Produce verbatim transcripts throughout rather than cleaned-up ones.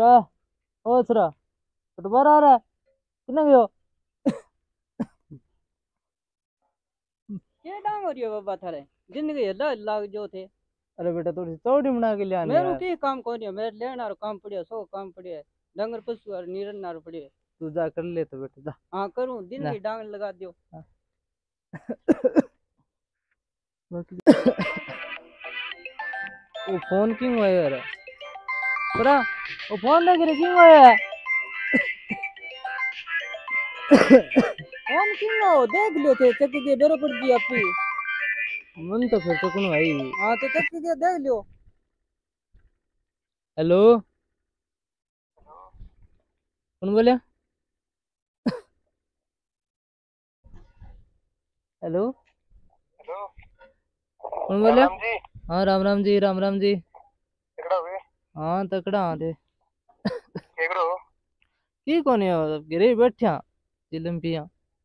सुरा ओ सुरा तो दोबारा आ रहा है कितने गयो ये डांग हो रही है बाबा थारे जिंदगी है लाग जो थे। अरे बेटा थोड़ी चौड़ी बना के ले आनी मेरू यार की काम कोनी है मेरे लेना और काम पड़िया सो काम पड़िया है डंगर पशु और नीरन नार पड़िया है। तू जा कर ले तो बेटा जा हाँ करूँ दिन ना। की डांग लगा दियो। वो फोन क्यों हुआ यार सुरा वो फोन देख रहे क्यों हुआ फोन क्यों ना हो देख लियो थे चक्की के डरो पड़ गई आपी। मन तो फिर तो कौन भाई हाँ तो चक्की के देख लियो। हेलो कौन बोले हेलो हेलो कौन बोले राम जी हाँ राम राम जी राम राम जी तकड़ा हुए हाँ तकड़ा हाँ थे केकड़ो की कोनी हो गिरे बैठा चिलम पिया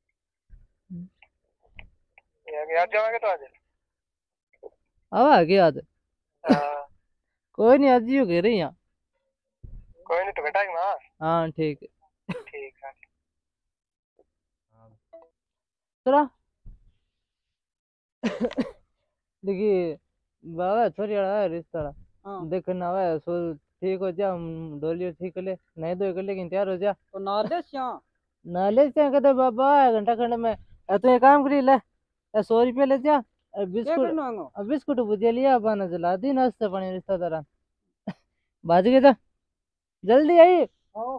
ये आज जावांगे तो आज आवा के आज हाँ, कोई नहीं आज ही हो गिरे यहाँ कोई नहीं तो बेटा ही मां हाँ ठीक है ठीक है सुरा देखिए बाबा छोरी वाला है रिश्ता हाँ देखना हुआ सो ठीक हो जा हम डोलियो ठीक कर ले नहीं तो कर लेकिन तैयार हो जा तो नाले श्या नाले से कहते बाबा घंटा खंड में अ, तू एक काम करी ले अ, सौ रुपया ले जा अ, क्या बिस्कुट करना आंगो अ, बिस्कुट भुजिया लिया बना जला दी नाश्ता पानी रिश्तेदार बाज के जा जल्दी आई हाँ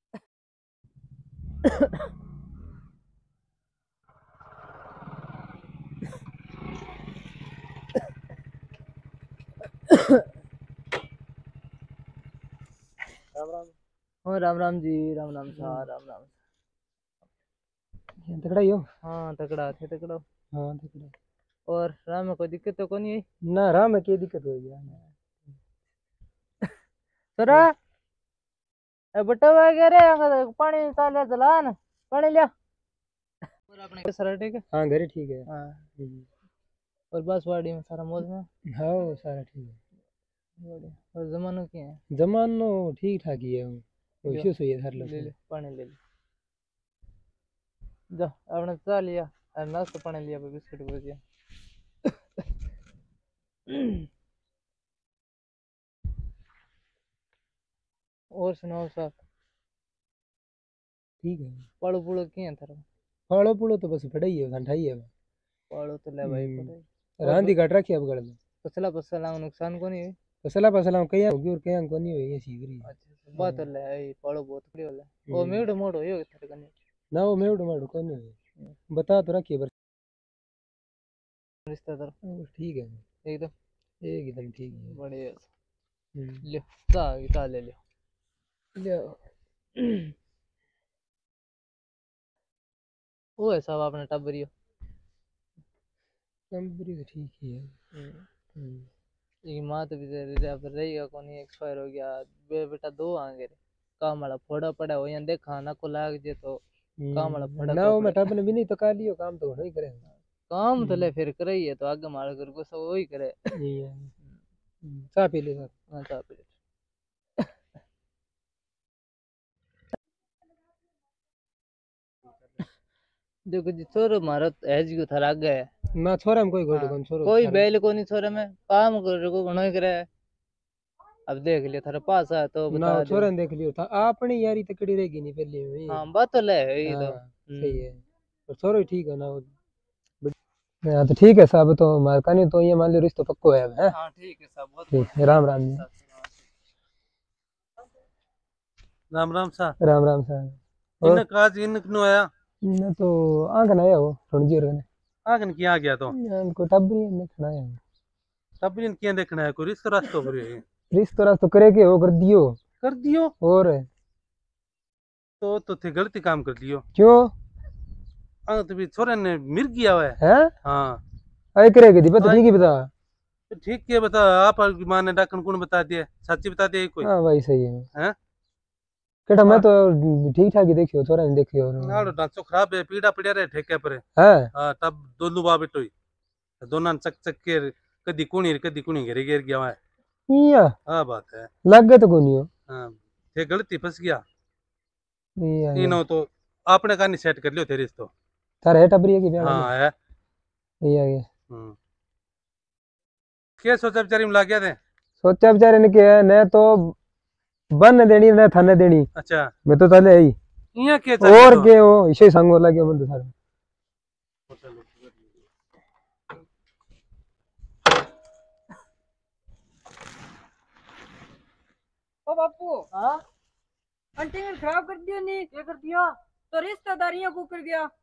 राम राम हाँ राम राम जी राम राम सा राम राम ये तकड़ा ही हो हाँ तकड़ा थे तकड़ा हाँ तकड़ा और राम में कोई दिक्कत तो कोनी है ना राम में क्या दिक्कत हो गया सरा ए बट्टा वगैरह रे अंग पानी चाले जला न पानी लिया और अपने सरा ठीक है हाँ घर ठीक है हाँ हम्म, और बस वाड़ी में सारा मौज में हाँ वो सारा ठीक है बढ़िया और जमानो क्या है जमानो ठीक ठाक ही है वो लियो, इश्यू सही है हर ले ले लोग पानी ले ले जा आपने चा लिया और नाश्ता पानी लिया बिस्कुट भुजिया और सुनाओ साहब ठीक है पाड़ो पुड़ो क्या है थारा फाड़ो पुड़ो तो बस फटा ही है घंटा ही है पाड़ो तो ले भाई हम्म, पड़े रांधी काट रखी है अब गड़ में पसला पसला नुकसान को नहीं फसला फसला कहीं होगी और कहीं को नहीं हुई ये सीख रही है अच्छा बात ले आई पाड़ो बहुत बड़ी वाला ओ मेड़ मोड़ हो यो थारे कने ना वो मेवड़ मेवड़ को नहीं हुई बता तो रखिए बस रिश्तेदार वो ठीक है एकदम एकदम ठीक है बढ़िया हम्म, ले चा चा ले लियो ले वो है साहब आपने टबरियो कंपनी तो ठीक ही है हम्म, ये माँ तो बेचारी अब रहेगा कौन एक्सपायर हो गया बे बेटा दो आगे रे काम वाला फोड़ा पड़ा हो यहाँ देखा ना को लाग जे तो काम वाला फोड़ा ना वो मैं टप ने भी नहीं तो कर लियो काम तो नहीं करे काम तो ले फिर करे ही है तो आगे मार कर को सब वही करे यही है चाय पी ले सर हाँ चाह पी देखो जी छोरो मारो है जी को थारा आगे है ना छोरा में कोई घोड़े कौन छोरो कोई बैल को नहीं छोरे में काम कर को घणो ही करे अब देख लियो थारे पास है तो ना बता वो दे छोरा ने देख लियो था अपनी यारी तकड़ी रहेगी नहीं पहले में हाँ बात तो ले है ये तो हाँ, सही है और छोरो ही ठीक है ना वो हाँ तो ठीक है साहब तो हमारे कहानी तो ये मान लियो रिश्ता पक्को है अब है हाँ ठीक है सब बहुत ठीक है राम राम जी राम राम सा राम राम साहब इन काज इन कनो आया मैं तो आंगन आया हो रणजी और कने आगन किया गया तो इनको टबरी में खड़ा है तब इन किया देखना है कोई रिश्ता रास्तो पर है रिश्ता रास्ता करे के हो कर दियो कर दियो और तो तो थे गलती काम कर दियो क्यों आ तो भी छोरे ने मिर गया हुआ है हैं हाँ आई करेगी दी पता ठीक ही बता तो ठीक है बता आप की माँ ने डाकन कौन बता दिया सच्ची बता दिया कोई हाँ भाई सही है हैं केटा मैं तो ठीक ठाक ही देखियो छोरा ने देखियो नाड़ो ढांचो खराब है पीड़ा पड़िया रहे ठेके पर है हाँ तब दोनों बाप बेटो दोनों चक चक के कदी कुणी कदी कुणी घेरे घेर गया हुआ है इया हाँ बात है लग गए तो कोनी हो हाँ थे गलती फंस गया ये आ गया। इनो तो आपने कहानी सेट कर लियो थे रिश्तो थारा है टबरी है कि ब्याह हाँ है ये आ गया। हम्म क्या सोचा बेचारी में लग गया थे सोचा बेचारे ने क्या है न तो बन देनी न थाने देनी अच्छा मैं तो चले आई यहाँ क्या और के वो इसे संग लगे बंद सारे ओ बापू हाँ आंटी ने खराब कर दिया नहीं क्या कर दिया तो रिश्तेदारियां को कर गया